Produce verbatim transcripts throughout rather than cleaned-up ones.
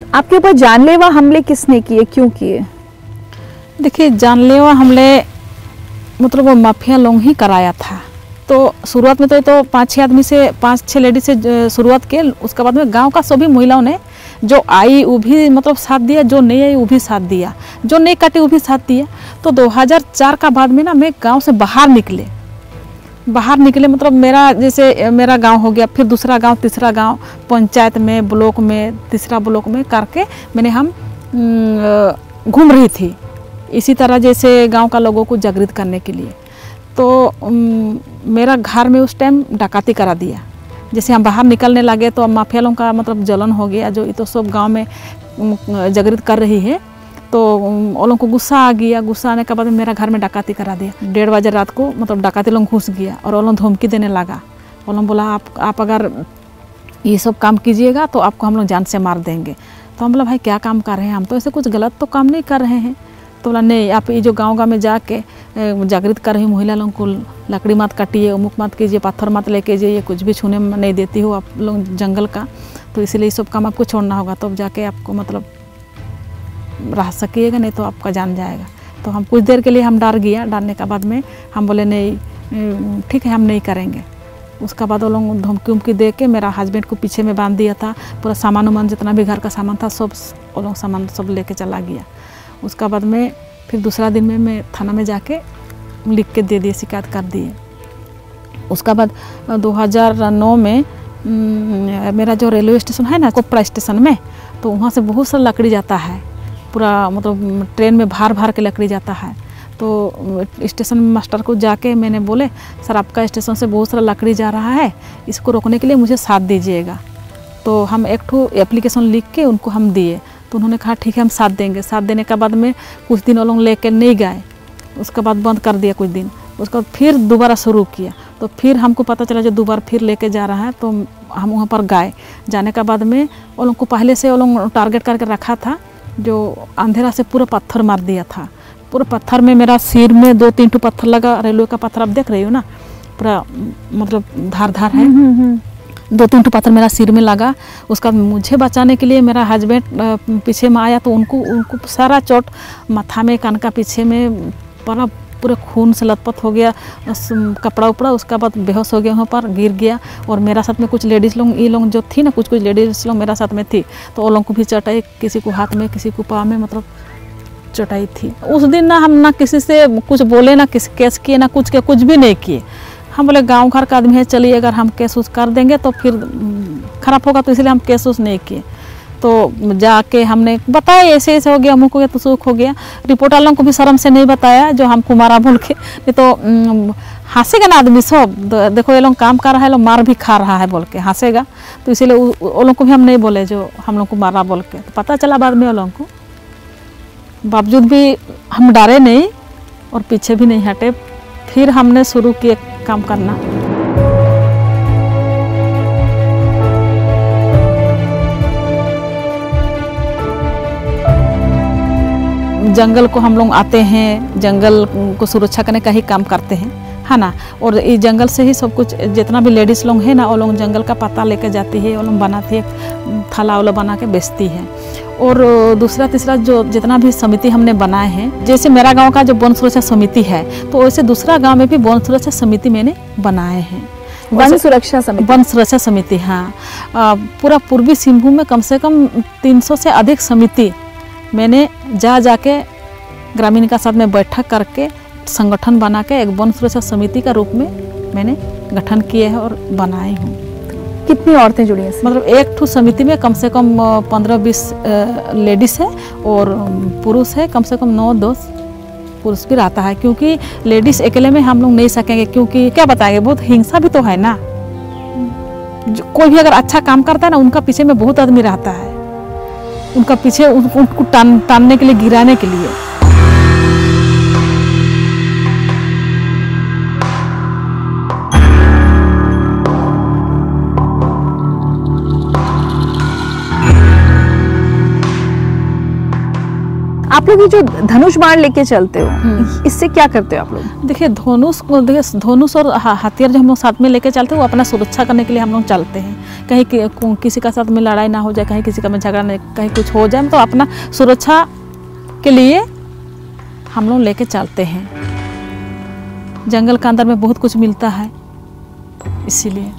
आपके ऊपर जानलेवा हमले किसने किए, क्यों किए? देखिए, जानलेवा हमले मतलब वो माफिया लोग ही कराया था। तो शुरुआत में तो तो पाँच छः आदमी से, पाँच छः लेडीज से शुरुआत किए। उसके बाद में गांव का सभी महिलाओं ने, जो आई वो भी मतलब साथ दिया, जो नहीं आई वो भी साथ दिया, जो नहीं काटे वो भी साथ दिया। तो दो हज़ार चार का बाद में ना मैं गांव से बाहर निकले बाहर निकले मतलब मेरा जैसे मेरा गांव हो गया, फिर दूसरा गांव, तीसरा गांव, पंचायत में, ब्लॉक में, तीसरा ब्लॉक में करके मैंने हम घूम रही थी इसी तरह जैसे गांव का लोगों को जागृत करने के लिए। तो मेरा घर में उस टाइम डकैती करा दिया। जैसे हम बाहर निकलने लगे तो माफिया लोगों का मतलब जलन हो गया, जो ये तो सब गांव में जागृत कर रही है। तो वो लोगों को गुस्सा आ गया। गुस्सा आने के बाद मेरा घर में डकैती करा दिया। डेढ़ बजे रात को मतलब डकैती लोग घुस गया और वो लोग धमकी देने लगा। वो लोग बोला आप आप अगर ये सब काम कीजिएगा तो आपको हम लोग जान से मार देंगे। तो हम बोला भाई क्या काम कर रहे हैं, हम तो ऐसे कुछ गलत तो काम नहीं कर रहे हैं। तो बोला नहीं, आप ये जो गांव गांव में जाके जागृत कर रही महिला लोगों को लकड़ी मत काटिए, उमुक मत कीजिए, पत्थर मत लेके जाइए, कुछ भी छूने नहीं देती हो आप लोग जंगल का, तो इसलिए सब काम आपको छोड़ना होगा, तब तो जाके आपको मतलब रह सकिएगा, नहीं तो आपका जान जाएगा। तो हम कुछ देर के लिए हम डर गया। डरने के बाद में हम बोले नहीं ठीक है, हम नहीं करेंगे। उसके बाद वो लोग धमकी उमकी दे के मेरा हस्बैंड को पीछे में बांध दिया था। पूरा सामान उमान जितना भी घर का सामान था सब वो लोग सामान सब लेके चला गया। उसका बाद में फिर दूसरा दिन में मैं थाना में जाके लिख के दे दिए, शिकायत कर दिए। उसका बाद दो हज़ार नौ में मेरा जो रेलवे स्टेशन है ना, कोपरा स्टेशन में, तो वहाँ से बहुत सारा लकड़ी जाता है, पूरा मतलब ट्रेन में भार भार के लकड़ी जाता है। तो स्टेशन मास्टर को जाके मैंने बोले सर आपका स्टेशन से बहुत सारा लकड़ी जा रहा है, इसको रोकने के लिए मुझे साथ दीजिएगा। तो हम एक ठो एप्लीकेशन लिख के उनको हम दिए। तो उन्होंने कहा ठीक है हम साथ देंगे। साथ देने के बाद में कुछ दिन वो लोग लेके नहीं गए, उसके बाद बंद कर दिया कुछ दिन। उसके बाद फिर दोबारा शुरू किया। तो फिर हमको पता चला जो दोबारा फिर लेके जा रहा है, तो हम वहाँ पर गए। जाने के बाद में वो लोग को पहले से वो लोग टारगेट करके रखा था, जो अंधेरा से पूरा पत्थर मार दिया था। पूरा पत्थर में मेरा सिर में दो तीन ठो पत्थर लगा। रेलवे का पत्थर आप देख रही हो ना, पूरा मतलब धार धार है। दो तीन ठो पत्थर मेरा सिर में लगा। उसका मुझे बचाने के लिए मेरा हस्बैंड पीछे में आया, तो उनको उनको सारा चोट माथा में, कान का पीछे में पूरा पूरे खून से लथपथ हो गया, कपड़ा उपड़ा। उसके बाद बेहोश हो गया, वहाँ पर गिर गया। और मेरा साथ में कुछ लेडीज़ लोग, ये लोग जो थी ना, कुछ कुछ लेडीज़ लोग मेरा साथ में थी, तो वो लोगों को भी चटाई, किसी को हाथ में, किसी को पाँव में मतलब चटाई थी। उस दिन ना हम ना किसी से कुछ बोले, ना किसी केस किए, ना कुछ के कुछ भी नहीं किए। हम बोले गांव घर का आदमी है, चलिए अगर हम केस उस कर देंगे तो फिर खराब होगा, तो इसलिए हम केस उस नहीं किए। तो जाके हमने बताया ऐसे ऐसे हो गया, अमुक हो गया, तो सुख हो गया। रिपोर्ट वालों को भी शर्म से नहीं बताया जो हमको मारा बोल के, नहीं तो हंसेगा ना आदमी सब, देखो ये लोग काम कर रहा है, लोग मार भी खा रहा है बोल के हंसेगा। तो इसीलिए वो लोग को भी हम नहीं बोले जो हम लोग को मारा बोल के। तो पता चला बाद में वो लोगों को, बावजूद भी हम डरे नहीं और पीछे भी नहीं हटे। फिर हमने शुरू किए काम करना। जंगल को हम लोग आते हैं, जंगल को सुरक्षा करने का ही काम करते हैं, है ना। और इस जंगल से ही सब कुछ, जितना भी लेडीज़ लोग हैं ना, वो लोग जंगल का पता लेकर जाती है, वो लोग बनाती है, थाला वाला बना के बेचती है। और दूसरा तीसरा जो जितना भी समिति हमने बनाए हैं, जैसे मेरा गांव का जो वन सुरक्षा समिति है, तो वैसे दूसरा गांव में भी वन सुरक्षा समिति मैंने बनाए हैं। वन सुरक्षा समिति वन सुरक्षा समिति हाँ। पूरा पूर्वी सिंहभूम में कम से कम तीन सौ से अधिक समिति मैंने जा जाके ग्रामीण का साथ में बैठक करके संगठन बना के एक वन सुरक्षा समिति का रूप में मैंने गठन किए है और बनाई हूँ। कितनी औरतें जुड़ी हैं? मतलब एक ठो समिति में कम से कम पंद्रह बीस लेडीज है और पुरुष है कम से कम नौ दस पुरुष भी रहता है, क्योंकि लेडीज अकेले में हम लोग नहीं सकेंगे। क्योंकि क्या बताएंगे, बहुत हिंसा भी तो है ना। कोई भी अगर अच्छा काम करता है ना, उनका पीछे में बहुत आदमी रहता है, उनका पीछे उनको टान टानने के लिए, गिराने के लिए। आप लोग ये जो धनुष बाण लेके चलते हो, इससे क्या करते हो आप लोग? देखिए धनुष देखिए धनुष और हथियार जो हम लोग साथ में लेके चलते हैं वो अपना सुरक्षा करने के लिए हम लोग चलते हैं। कहीं कि, किसी का साथ में लड़ाई ना हो जाए, कहीं किसी का में झगड़ा नहीं, कहीं कुछ हो जाए, तो अपना सुरक्षा के लिए हम लोग लेके चलते हैं। जंगल के अंदर में बहुत कुछ मिलता है, इसीलिए।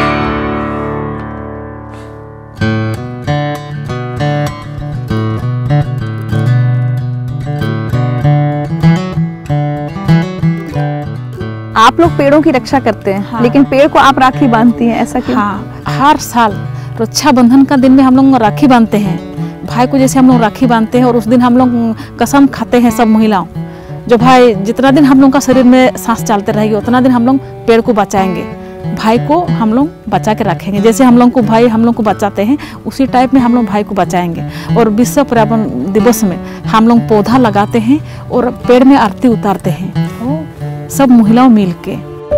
आप लोग पेड़ों की रक्षा करते हैं, हाँ। लेकिन पेड़ को आप राखी बांधती हैं, ऐसा क्यों? हाँ, हर साल रक्षाबंधन का दिन में हम लोग राखी बांधते हैं भाई को, जैसे हम लोग राखी बांधते हैं और उस दिन हम लोग कसम खाते हैं सब महिलाओं, जो भाई जितना दिन हम लोग का शरीर में सांस चलते रहेगी उतना दिन हम लोग पेड़ को बचाएंगे, भाई को हम लोग बचा के रखेंगे। जैसे हम लोग को भाई हम लोग को बचाते हैं उसी टाइप में हम लोग भाई को बचाएंगे। और विश्व पर्यावरण दिवस में हम लोग पौधा लगाते हैं और पेड़ में आरती उतारते हैं सब महिलाओं मिल के।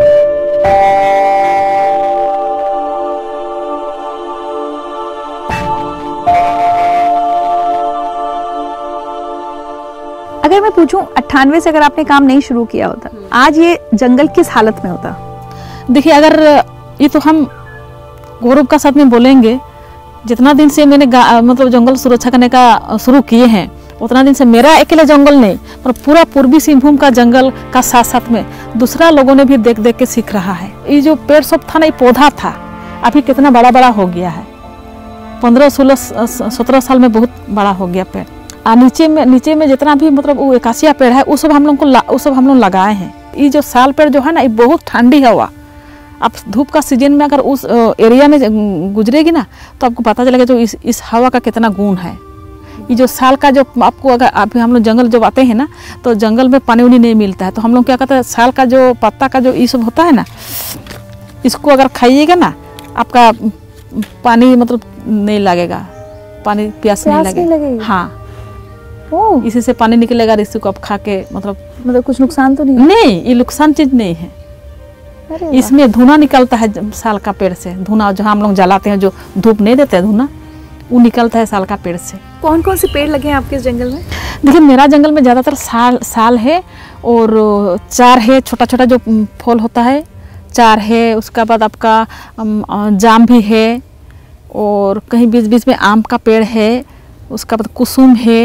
अगर मैं पूछूं अट्ठानवे से अगर आपने काम नहीं शुरू किया होता, आज ये जंगल किस हालत में होता? देखिए अगर ये तो हम गौरव का साथ में बोलेंगे, जितना दिन से मैंने मतलब जंगल सुरक्षा करने का शुरू किए हैं उतना दिन से मेरा अकेले जंगल नहीं पर पूरा पूर्वी सिंहभूम का जंगल का साथ साथ में दूसरा लोगों ने भी देख देख के सीख रहा है। ये जो पेड़ सब था ना, ये पौधा था, अभी कितना बड़ा बड़ा हो गया है, पंद्रह सोलह सत्रह साल में बहुत बड़ा हो गया पेड़। और नीचे में नीचे में जितना भी मतलब वो एकासिया पेड़ है वो सब हम लोग को वो सब हम लोग लगाए हैं। ये जो साल पेड़ जो है ना, ये बहुत ठंडी हवा, आप धूप का सीजन में अगर उस एरिया में गुजरेगी ना तो आपको पता चलेगा जो इस इस हवा का कितना गुण है। ये जो साल का जो आपको अगर अभी हम लोग जंगल जब आते हैं ना तो जंगल में पानी उनी नहीं मिलता है, तो हम लोग क्या करते हैं, साल का जो पत्ता का जो ये सब होता है ना, इसको अगर खाइएगा ना आपका पानी मतलब नहीं लगेगा, पानी प्यास नहीं लगेगा। हाँ, ओह, इसी से पानी निकलेगा, इसी को आप खा के मतलब मतलब कुछ नुकसान तो नहीं? नहीं, ये नुकसान चीज नहीं है। इसमें धुआं निकलता है साल का पेड़ से, धुआं जो हम लोग जलाते हैं, जो धूप नहीं देते हैं धुआं, वो निकलता है साल का पेड़ से। कौन कौन से पेड़ लगे हैं आपके इस जंगल में? देखिए मेरा जंगल में ज़्यादातर साल साल है और चार है, छोटा छोटा जो फल होता है चार है, उसका बाद आपका जाम भी है और कहीं बीच बीच में आम का पेड़ है, उसका बाद कुसुम है।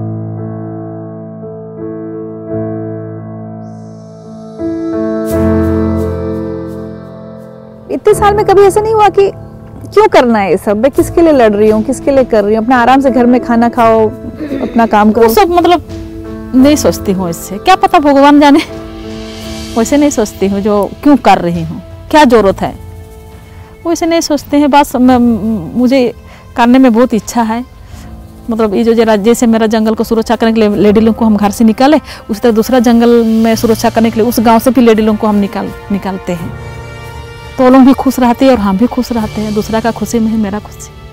इतने साल में कभी ऐसा नहीं हुआ कि क्यों करना है ये सब, मैं किसके लिए लड़ रही हूँ, किसके लिए कर रही हूँ, अपना आराम से घर में खाना खाओ, अपना काम करो, सब मतलब नहीं सोचती हूँ इससे, क्या पता भगवान जाने, वैसे नहीं सोचती हूँ जो क्यों कर रही हूँ, क्या जरूरत है, वैसे नहीं सोचते हैं। बस मुझे करने में बहुत इच्छा है, मतलब ये जो जरा जैसे मेरा जंगल को सुरक्षा करने के लिए लेडी लोग को हम घर से निकाले, उसी तरह दूसरा जंगल में सुरक्षा करने के लिए उस गाँव से भी लेडी लोग को हम निकाल निकालते हैं, तो लोग भी खुश रहते हैं और हम भी खुश रहते हैं। दूसरा का खुशी में है मेरा खुशी।